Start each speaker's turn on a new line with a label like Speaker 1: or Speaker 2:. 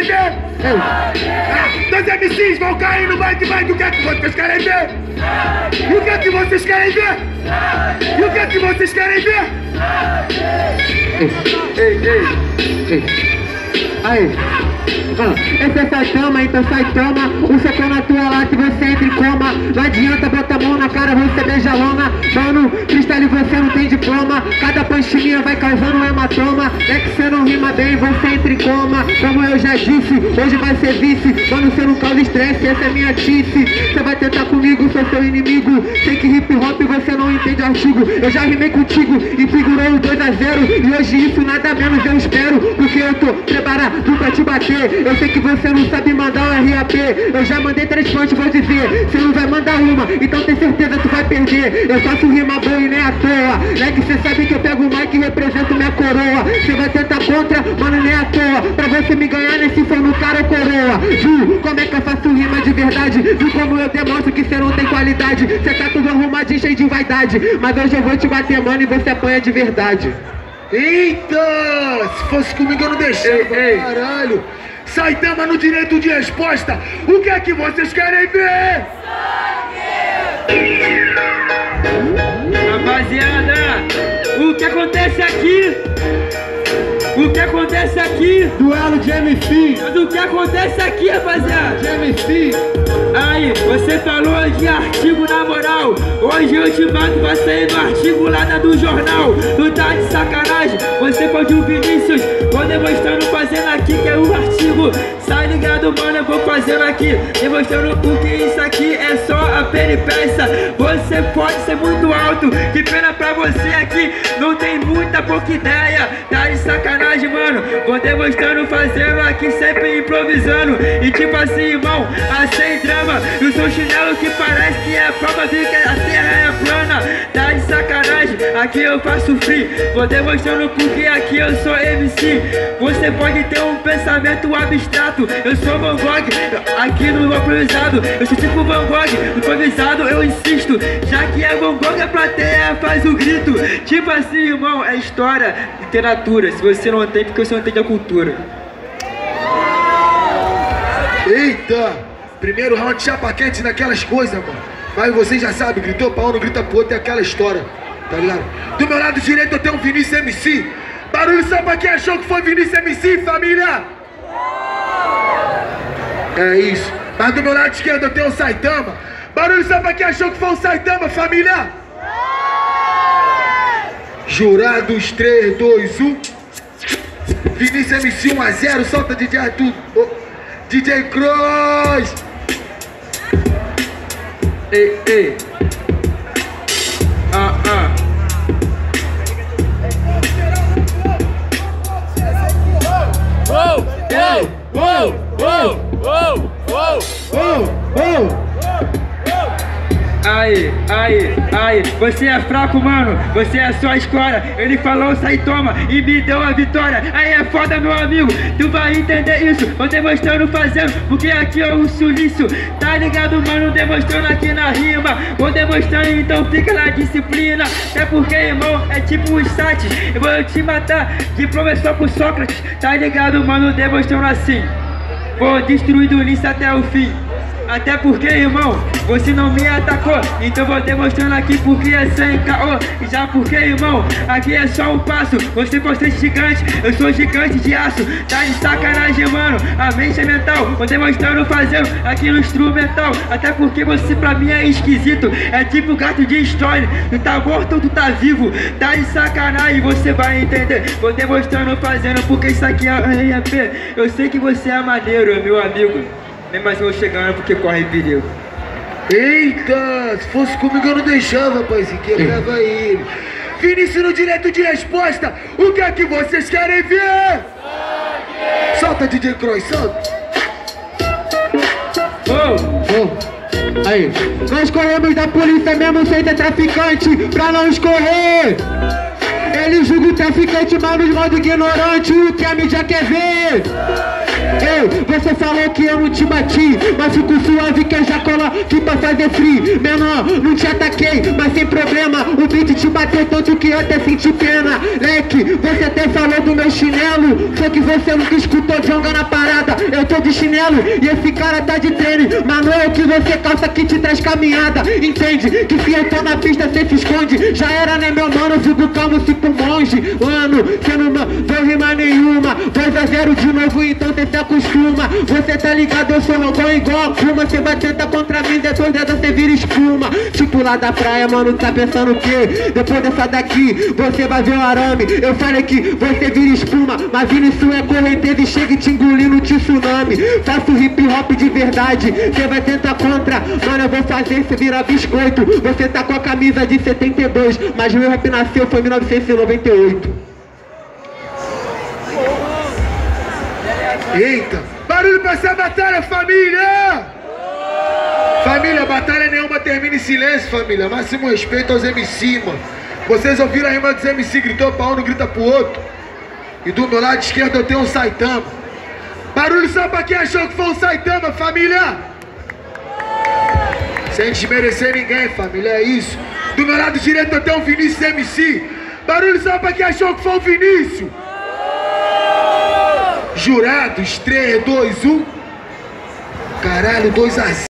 Speaker 1: ver? Dois MCs vão cair no bate, o que é que vocês querem ver? E o que é que vocês querem ver? E o que é que vocês querem ver?
Speaker 2: Aí, esse é Saitama, então Saitama. O socão na tua lata e você entra em coma. Não adianta botar a mão na cara, você beija a lona. Mano, freestyle você não tem diploma. Cada panchinha vai causando um hematoma. É que você não rima bem, você entra em coma. Como eu já disse, hoje vai ser vice. Mano, você não causa estresse, essa é minha tice. Você vai tentar comigo, sou seu inimigo. Sei que hip hop você não entende artigo. Eu já rimei contigo e figurou o 2 a 0. E hoje isso nada menos eu espero, porque eu tô preparado pra te bater. Eu sei que você não sabe mandar um RAP. Eu já mandei 3 punch, vou dizer. Você não vai mandar uma, então tem certeza que tu vai perder. Eu faço rima boa e nem à toa. É que você sabe que eu pego o mic e represento minha coroa. Você vai tentar contra, mano, nem à toa. Pra você me ganhar nesse for no cara ou coroa. Viu como é que eu faço rima de verdade? Viu como eu demonstro que você não tem qualidade? Você tá tudo arrumadinho, cheio de vaidade. Mas hoje eu vou te bater, mano, e você apanha de verdade.
Speaker 1: Eita! Se fosse comigo eu não deixava, caralho! Saitama no direito de resposta! O que é que vocês querem ver?
Speaker 3: Rapaziada, o que acontece aqui? O que acontece aqui?
Speaker 2: Duelo de MC.
Speaker 3: O que acontece aqui, rapaziada?
Speaker 2: De MC.
Speaker 3: Aí, você falou de artigo na moral. Hoje eu te mato, vai sair no artigo lá do jornal. Tu tá de sacanagem, você pode o Vinícius. Vou demonstrando, fazendo aqui que é o artigo. Sai ligado, mano, eu vou fazendo aqui. Demonstrando porque isso aqui é só a peripécia. Você pode ser muito alto, que pena pra você aqui. Não tem muita pouca ideia. Tá de sacanagem, mano. Vou demonstrando, fazendo aqui, sempre improvisando. E tipo assim, irmão, sem drama. Eu sou chinelo que parece que é prova de que a terra é plana. Tá de sacanagem, aqui eu faço free. Vou demonstrando porque aqui eu sou MC. Você pode ter um pensamento abstrato. Eu sou Van Gogh, aqui no improvisado. Eu sou tipo Van Gogh, improvisado eu insisto. Já que é Van Gogh, a plateia faz o grito. Tipo assim, irmão, é história, literatura. Se você não tem, porque você não entende a cultura.
Speaker 1: Eita! Primeiro round chapa quente naquelas coisas, mano. Mas você já sabe, gritou pra um, não grita pro outro, é aquela história, tá ligado? Do meu lado direito eu tenho um Vinícius MC. Barulho só pra quem achou que foi Vinícius MC, família! É isso. Mas do meu lado esquerdo eu tenho o Saitama. Barulho só pra quem achou que foi o Saitama, família! Jurados 3, 2, 1. Vinícius MC 1 a 0, solta DJ Arthur. Oh, DJ Cross.
Speaker 3: Ei. Aí, você é fraco, mano, você é só escola. Ele falou Saitama e me deu a vitória. Aí é foda, meu amigo, tu vai entender isso. Vou demonstrando, fazendo, porque aqui é o sulício. Tá ligado, mano, demonstrando aqui na rima. Vou demonstrando, então fica na disciplina. Até porque, irmão, é tipo um stat. Eu vou te matar de professor por Sócrates. Tá ligado, mano, demonstrando assim. Vou destruir do início até o fim. Até porque, irmão, você não me atacou. Então vou demonstrando aqui porque é sem caô. Já porque, irmão, aqui é só um passo. Você pode ser gigante, eu sou gigante de aço. Tá de sacanagem, mano, a mente é mental. Vou demonstrando, fazendo aqui no instrumental. Até porque você pra mim é esquisito. É tipo gato de história. Tu tá morto ou tu tá vivo? Tá de sacanagem, você vai entender. Vou demonstrando, fazendo porque isso aqui é RAP. Eu sei que você é maneiro, meu amigo. Nem mais vou chegando porque corre perigo.
Speaker 1: Eita, se fosse comigo eu não deixava, paizinho, quebrava ele. Vinícius no direito de resposta, o que é que vocês querem ver? Solta, DJ Cross, solta.
Speaker 2: Aí, nós corremos da polícia mesmo sem ter traficante, pra não escorrer. Ele julga o traficante, mas nos modo ignorante, o que a mídia quer ver. Ei, Você falou que eu não te bati, mas fico suave que eu já colo aqui pra fazer free. Menor, não te ataquei, mas sem problema. O beat te bateu tanto que eu até senti pena. Leque, você até falou do meu chinelo, só que você nunca escutou Djonga na parada. Eu tô de chinelo e esse cara tá de treino, mas não é o que você calça que te traz caminhada. Entende? Que se eu tô na pista cê se esconde. Já era, né meu mano, eu fico calmo se pro monge. Mano, cê não deu rima nenhuma. 2-0 de novo, então cê se acostuma. Você tá ligado, eu sou rogão igual a Kuma. Cê vai tentar contra mim, depois dessa cê vira espuma. Tipo lá da praia, mano, tá pensando o quê? Depois dessa daqui, você vai ver o arame. Eu falei que você vira espuma, mas vindo isso é correnteza e chega e te engolindo no tsunami. Faço hip hop de verdade, cê vai tentar contra, mano, eu vou fazer cê virar biscoito. Você tá com a camisa de 72, mas meu rap nasceu foi em 1998.
Speaker 1: Eita, barulho pra essa batalha, família! Família, batalha nenhuma termina em silêncio, família. Máximo respeito aos MC, mano. Vocês ouviram a rima dos MC, gritou pra um, não grita pro outro. E do meu lado esquerdo eu tenho um Saitama. Barulho só pra quem achou que foi um Saitama, família! Sem desmerecer ninguém, família, é isso. Do meu lado direito eu tenho um Vinícius MC. Barulho só pra quem achou que foi o Vinícius. Jurados, 3, 2, 1. Caralho, 2-0.